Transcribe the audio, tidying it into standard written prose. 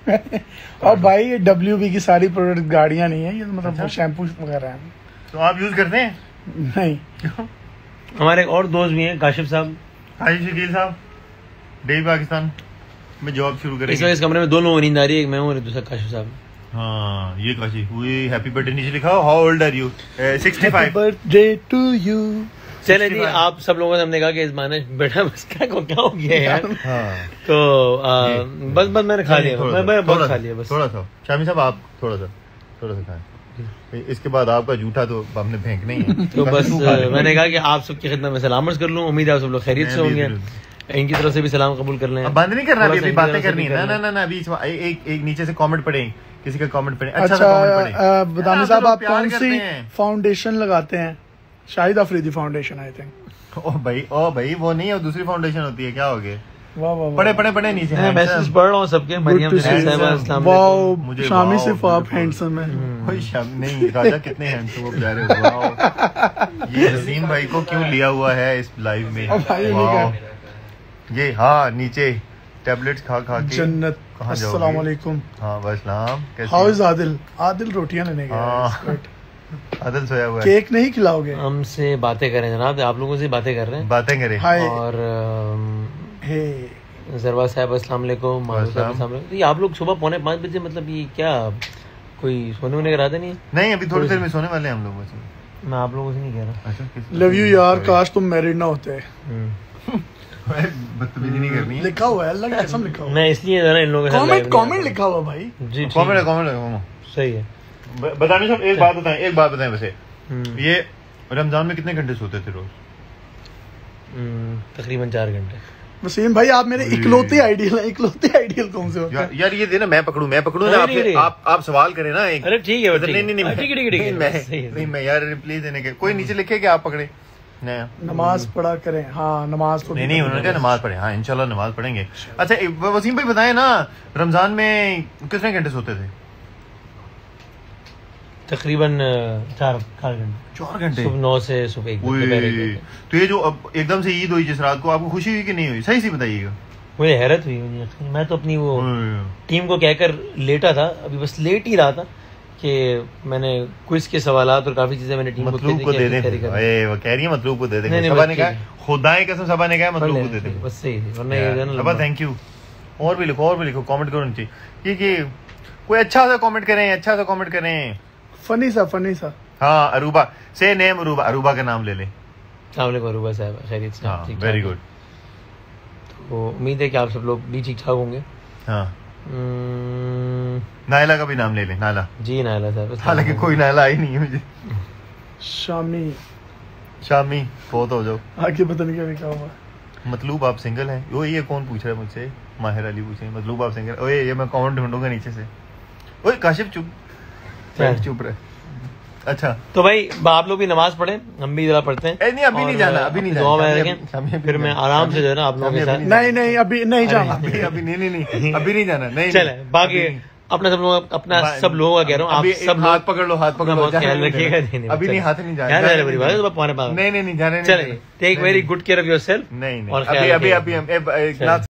और भाई ये WB की सारी प्रोडक्ट गाड़ियां नहीं है, ये मतलब शैम्पू वगैरह है। तो आप यूज करते हैं? नहीं। हमारे और दोस्त भी हैं, काशिफ साहब, हाजी शकील साहब, डेली पाकिस्तान में जॉब शुरू करेंगे। इस वक्त इस कमरे में 2 लोगों की नींद आ रही है, एक मैं हूँ और दूसरा काशिफ साहब। हाँ ये काशिफ, हैप्पी बर्थडे नीचे लिखा हो, how old are you? 65 birthday to you. चले जी, आप सब लोगों से हमने कहा कि इस माने बेटा बस क्या हो गया यार। हाँ तो बस मैंने खा लिया, मैं बहुत खा लिया बस। थोड़ा सा शामी साहब आप थोड़ा सा खाएं, इसके बाद आपका जूठा तो हमने फेंकना ही है। तो बस मैंने कहा कि आप सबकी खिदमत में सलाम अर्ज कर लूं, उम्मीद है आप सब लोग खैरियत से होंगे, इनकी तरफ से भी सलाम कबूल कर लें। अब बंद नहीं करना, अभी बातें करनी है ना अभी एक नीचे से कमेंट पढ़े, किसी का कमेंट पढ़े। अच्छा बदामी साहब, आप कौन सी फाउंडेशन लगाते हैं? Shahid Afridi foundation I think. ओ भाई वो नहीं है, दूसरी फाउंडेशन होती है, क्या हो गया? वाह पढ़े नीचे मैसेज पढ़ रहा हूँ सबके। मरियम वाह, शामी सिर्फ आप हैंडसम है। कोई नहीं, राजा कितने हैंडसम हो प्यारे। ये हसीन भाई को क्यों लिया हुआ है इस लाइव में? ये हाँ नीचे टैबलेट्स खा के जन्नत। अस्सलाम वालेकुम। हाँ वालेकुम। हाउ इज आदिल रोटियां लेने गया। आदिल सोया हुआ है। केक नहीं खिलाओगे? हमसे बातें करें जनाब, आप लोगों से बातें कर रहे हैं, बातें करें। और जरवा साहब अस्सलाम वालेकुम, मारूफ साहब अस्सलाम वालेकुम। ये आप लोग सुबह 4:45 बजे, मतलब ये क्या कोई सोने वोने का इरादा नहीं है? नहीं, अभी थोड़ी देर में सोने वाले हैं हम लोग। मैं आप लोगों से नहीं कह रहा। अच्छा, लव यू यार, काश तुम मैरिड ना होते। बदतमीजी नहीं करनी है। लिखा हुआ है, अल्लाह की कसम लिखा हुआ है। मैं इसलिए जरा इन लोगों के साथ कमेंट लिखा हुआ भाई। जी कमेंट सही है। बताने साहब एक बात बताएं वैसे, ये रमजान में कितने घंटे सोते थे रोज? तकरीबन 4 घंटे। वसीम भाई आप मेरे इकलौते आइडियल कौन से होते हैं? यार ये देना, मैं पकड़ूं ना, आप सवाल करें ना एक। अरे ठीक है, नहीं मैं यार प्लीज देने के कोई नीचे लिखे कि आप पकड़े। नमाज पढ़ा करें। हाँ नमाज तो नहीं उन्होंने कहा नमाज पढ़े। हाँ इंशाल्लाह नमाज पढ़ेंगे। अच्छा वसीम भाई बताएं ना, रमजान में कितने घंटे सोते थे? तकरीबन 4 घंटे। सुबह 9 से सुबह 1। तो ये जो अब एकदम से ईद हुई जिस रात को, आपको खुशी हुई कि नहीं हुई? सही से बताइएगा। मुझे हैरत हुई मुझे। मैं तो अपनी वो टीम को कहकर लेटा था, अभी बस लेट ही रहा था कि मैंने क्विज के सवालात और काफी चीजें मैंने टीम मतलूब को दे दें। वो कह रही है मतलूब को दे दें। सबा ने कहा, खुदा की कसम सबा ने कहा मतलूब को दे दें। बस सही थी, वरना ये सबा थैंक यू। और भी लिखो, कमेंट करो नीचे कि कोई अच्छा सा कमेंट करें। फनी सा। हाँ अरूबा से नेम, अरूबा का नाम ले ले। अरूबा साहब खैरियत से? हाँ वेरी गुड। तो उम्मीद है कि आप सब लोग भी ठीक ठाक होंगे। हाँ नायला का भी नाम ले ले। नायला जी, नायला साहब। हालांकि कोई नायला आई नहीं है मुझे। शामी बहुत हो जाओ। आगे पता नहीं क्या लिखा हुआ। मतलूब आप सिंगल हैं? वो ये कौन पूछ रहा है मुझसे? माहिर अली पूछे मतलूब आप सिंगल। ओए ये मैं कमेंट ढूंढूंगा नीचे से। ओए काशिफ चुप रहे। अच्छा तो भाई आप लोग भी नमाज पढ़े, हम भी जरा पढ़ते हैं। नहीं अभी नहीं जाना, दुआ में रखें, फिर मैं आराम से जो है ना आप लोगों के साथ। नहीं अभी नहीं जाना। अभी नहीं जाना। नहीं चले बाकी अपना सब लोग का कह रहा हूँ, आप सब हाथ पकड़ लो, ख्याल रखिएगा। अभी नहीं, हाथ नहीं जाना। नहीं जाने। चले, take very good care of yourself. नहीं अभी